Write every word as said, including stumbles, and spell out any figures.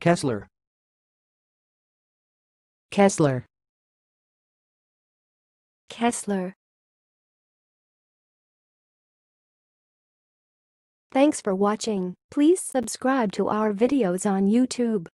Kessler. Kessler. Kessler. Thanks for watching. Please subscribe to our videos on YouTube.